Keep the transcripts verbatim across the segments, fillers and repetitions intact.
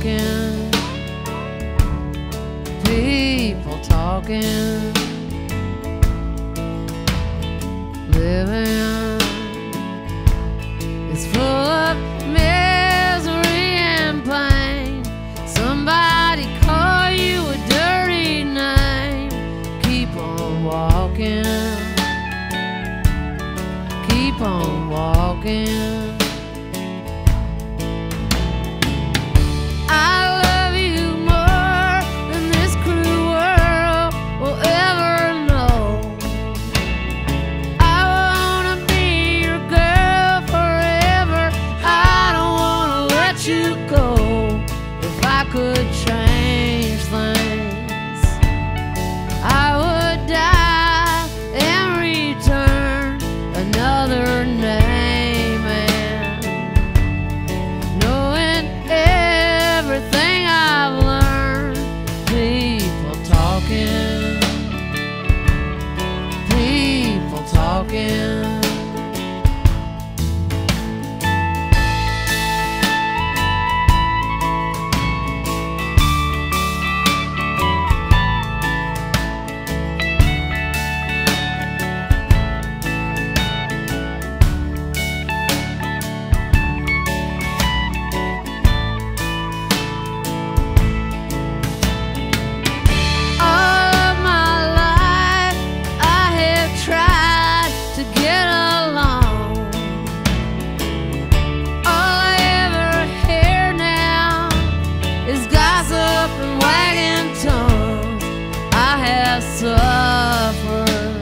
talking, people talking, living is full of misery and pain. Somebody call you a dirty name. Keep on walking, keep on walking. Could change things, I would die and return another name, and knowing everything I've learned. People talking, people talking. Suffered,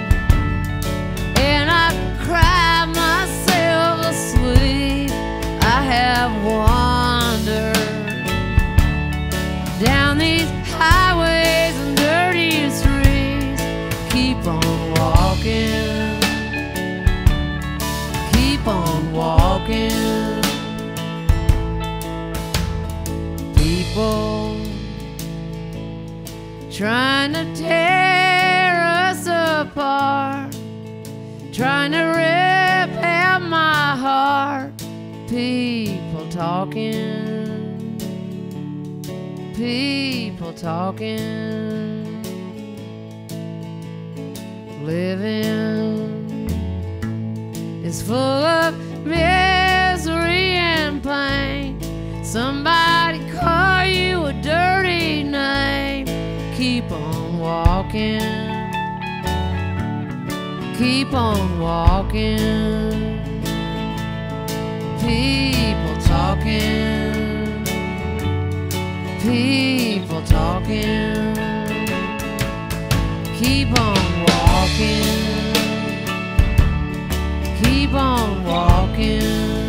and I cried myself asleep. I have wandered down these highways and dirty streets. Keep on walking, keep on walking. People trying to tear us apart, trying to rip out my heart. People talking, people talking, living is full of misery and pain. Somebody call you a dirty name. Keep on walking, keep on walking. People talking, people talking. Keep on walking, keep on walking.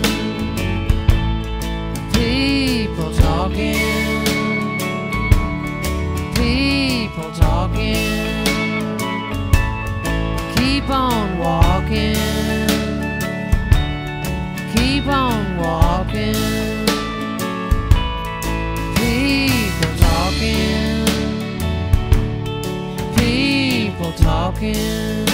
People talking, people talking. Keep on walking, keep on walking. People talking, people talking.